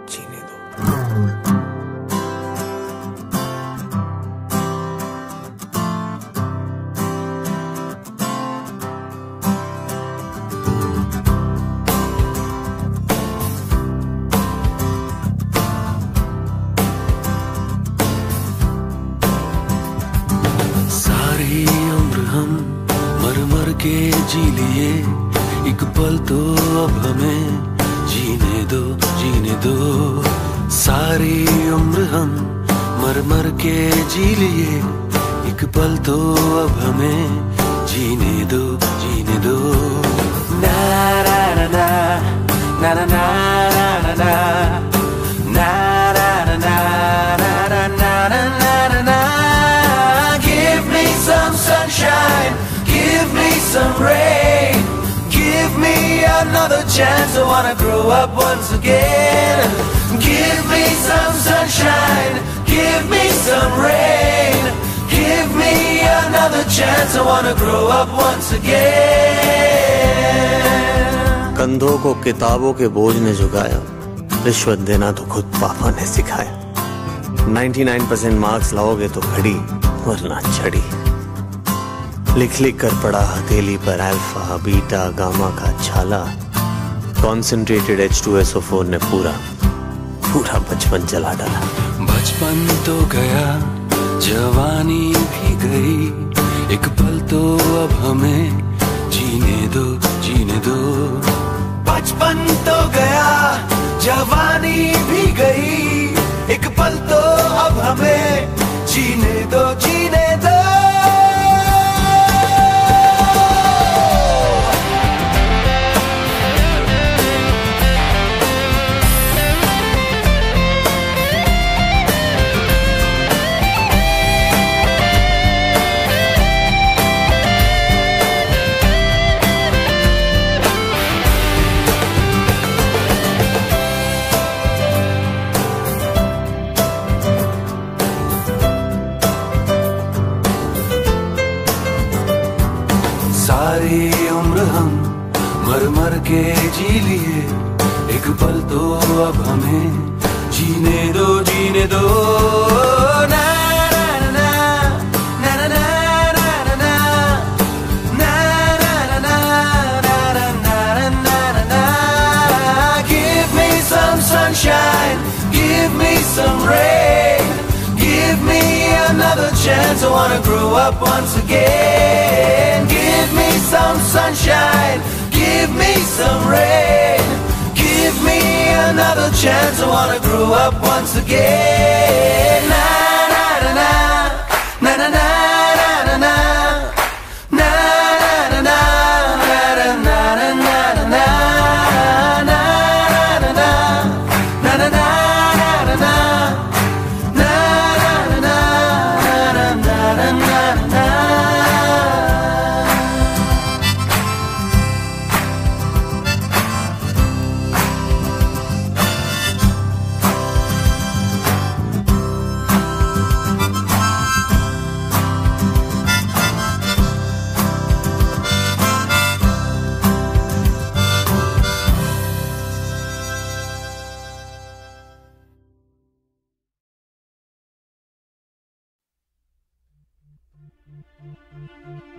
जीने दो। सारी उम्र हम मर मर के जी लिए, एक पल तो अब हमें जीने दो, जीने दो। सारी उम्र हम मर मर के जी लिए, एक पल तो अब हमें जीने दो, जीने दो। ना ना ना ना ना ना ना ना ना ना ना ना ना ना ना ना। Give me some sunshine, give me some rain, give me another chance. I wanna grow up once again. Give me some sunshine, give me some rain, give me another chance. I wanna grow up once again. कंधों को किताबों के बोझ ने झुकाया, रिश्वत देना तो खुद पापा ने सिखाया। 99% मार्क्स लाओगे तो घड़ी वरना छड़ी। लिख लिख कर पड़ा हथेली पर अल्फा बीटा गामा का छाला। कॉन्सेंट्रेटेड H2SO4 ने पूरा बचपन जला डाला। बचपन तो गया, जवानी भी गई, एक पल तो अब हमें जीने दो, जीने दो। बचपन तो गया, जवानी भी गई, एक पल तो अब हमें जीने दो, जीने दो। सारी उम्र हम मर मर के जी लिए, एक पल तो अब हमें जीने दो, जीने दो। ना ना ना ना ना ना ना ना ना ना ना ना ना। Give me some sunshine, give me some rain, give me another chance. I wanna grow up once again. Give me some sunshine, give me some rain, give me another chance. I wanna grow up once again. Na na na na na na na na na na na na Thank you.